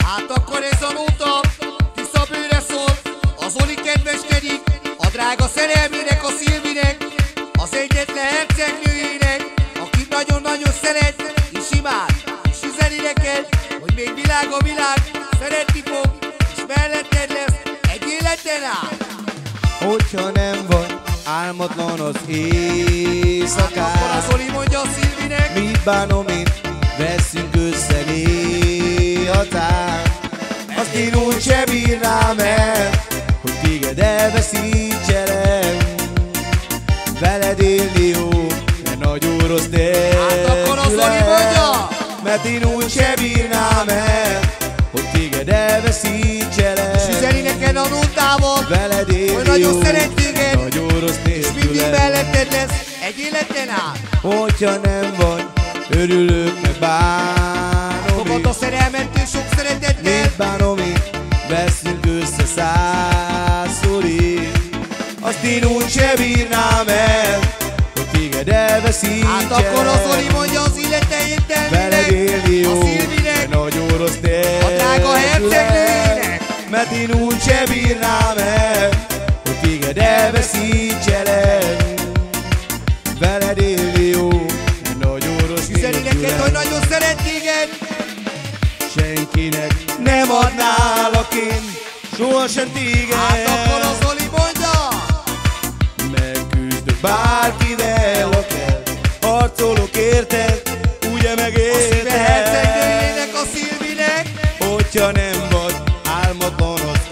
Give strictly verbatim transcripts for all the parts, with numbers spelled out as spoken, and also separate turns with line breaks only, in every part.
Hát akkor ez a nóta tiszta bőre szól. Az Oli kedveskedik a drága szerelmének, a Szilvinek, az egyetlen hercegnőjének, akit nagyon-nagyon szeret és imád, és üzeni neked, hogy még világ a világ, szeretni fog, és melletted lesz egy életen át.
Hogyha nem vagy álmatlan az éjszakán,
hát akkor az Oli mondja a Szilvinek,
mit bánom én, veszünk össze néhatán. Azt én úgy se bírnám el, hogy téged elveszítselem. Veled élni jó, de nagyon rossz
hát akkor az Oli mondja,
mert én úgy se bírnám el, hogy téged elveszítselem.
és üzeni neked a nótával,
veled élni
hogy nagyon
jó,
szeret téged,
nagyon rossz
és mindig
nélkülem.
melletted lesz egy életen át.
Hogyha nem vagy, örülök, meg bánom
Fogad
én.
a szerelmettől sok szeretettel,
Mit bánom én, veszünk össze százszor én. Azt én úgy se bírnám el, hogy téged elveszítselem.
hát akkor az Oli mondja az illete
veled
értelmének,
élni jó,
a Szilvinek,
de nagyon rossz nélkülem.
a drága hercegnőjének.
Mert én úgy se bírnám el, hogy téged elveszítselem. Veled élni jó, de nagyon rossz
Üzeni neked, hogy
nélkülem.
nagyon szeret téged,
Senkinek nem adnálak én sohasem téged.
hát akkor az Oli mondja,
Megküzdök bárkivel, ha kell, harcolok érted, ugye
a Szilve
megérted.
hercegnőjének, a Szilvinek,
Hogyha nem vagy álmatlan az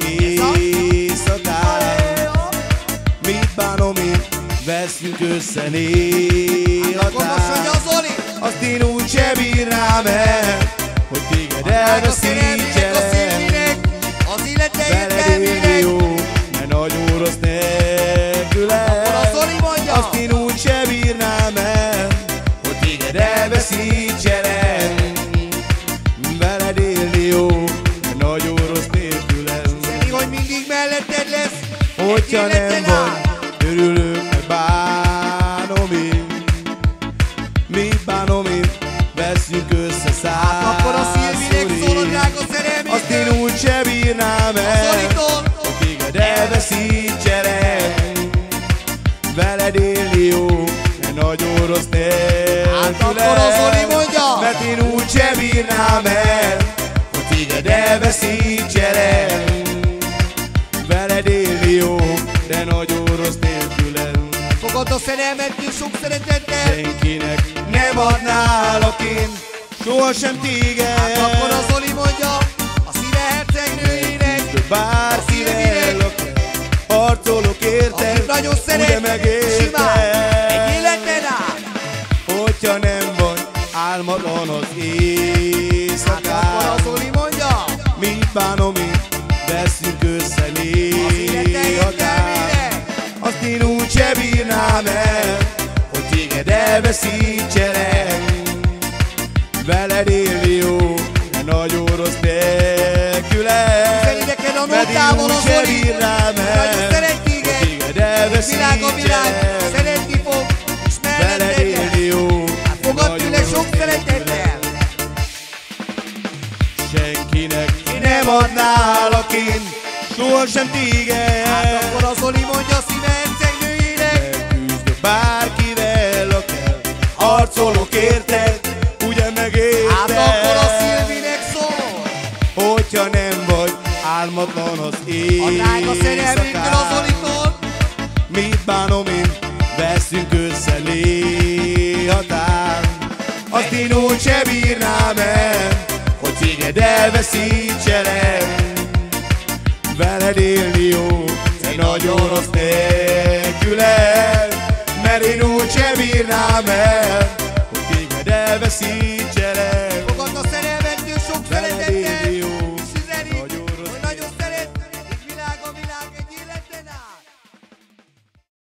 éjszakán, mit bánom én, veszünk össze
akkor most mondja
néhatán.
az Oli,
Azt én úgy se bírnám el, hogy téged
drága szerelmének, a
elveszítselem.
Szilvinek, az illete
Veled élni
értelmének,
jó, mert nagyon rossz nélkülem.
akkor az Oli mondja,
Azt én úgy se bírnám el, hogy téged elveszítselem. Veled élni jó, mert nagyon rossz nélkülem.
üzeni, hogy mindig melletted lesz
Hogyha
egy
nem
életen
vagy,
át.
örülök, meg bánom én. Mit bánom én, veszünk össze százszor
Akkor a Szilvinek szól a
én.
drága
Azt én
szerelmétől,
úgy se bírnám
a
el,
Zolitól,
hogy téged elveszítselem. Veled élni jó, de nagyon rossz
hát akkor
nélkülem.
az Oli mondja,
Mert én úgy se bírnám el, hogy téged elveszítselem. Veled élni jó, de nagyon rossz nélkülem.
fogad a szerelmettől sok szeretettel,
Senkinek nem adnálak én sohasem téged.
hát akkor az Oli mondja, a Szíve hercegnőjének,
Bárkivel harcolok érted,
akit nagyon
ugye
szeret, és imád,
megérted.
egy életen át.
Hogyha nem vagy álmatlan az
Hát akkor
éjszakán,
az Oli mondja,
mit bánom én, veszünk össze
az illete
néhatán.
értelmének,
Azt én úgy se bírnám el, hogy téged elveszítselem. Veled élni jó, de nagyon rossz nélkülem.
üzeni neked a
Mert én
nótával
úgy
az
se
Oli,
bírnám
nagyon
el,
szeret
hogy
téged,
téged
világ a világ,
elveszítselem.
szeretni fog, és
Veled
melletted
élni
lesz.
jó,
Hát fogad
nagyon
tőle sok
rossz
szeretettel,
senkinek nem adnálak én sohasem téged.
hát akkor az Oli mondja a Szíve hercegnőjének,
Megküzdök bárkivel, ha kell, harcolok érted, ugye
hát
megérted.
akkor a Szilvinek szól,
Hogyha nem vagy álmatlan az
a drága szerelmétől az
éjszakán,
Olitól,
mit bánom én, veszünk össze néhatán. Azt én úgy se bírnám el, hogy téged elveszítselem. Veled élni jó, de nagyon rossz nélkülem. Mert én úgy se bírnám el, hogy téged elveszítselem.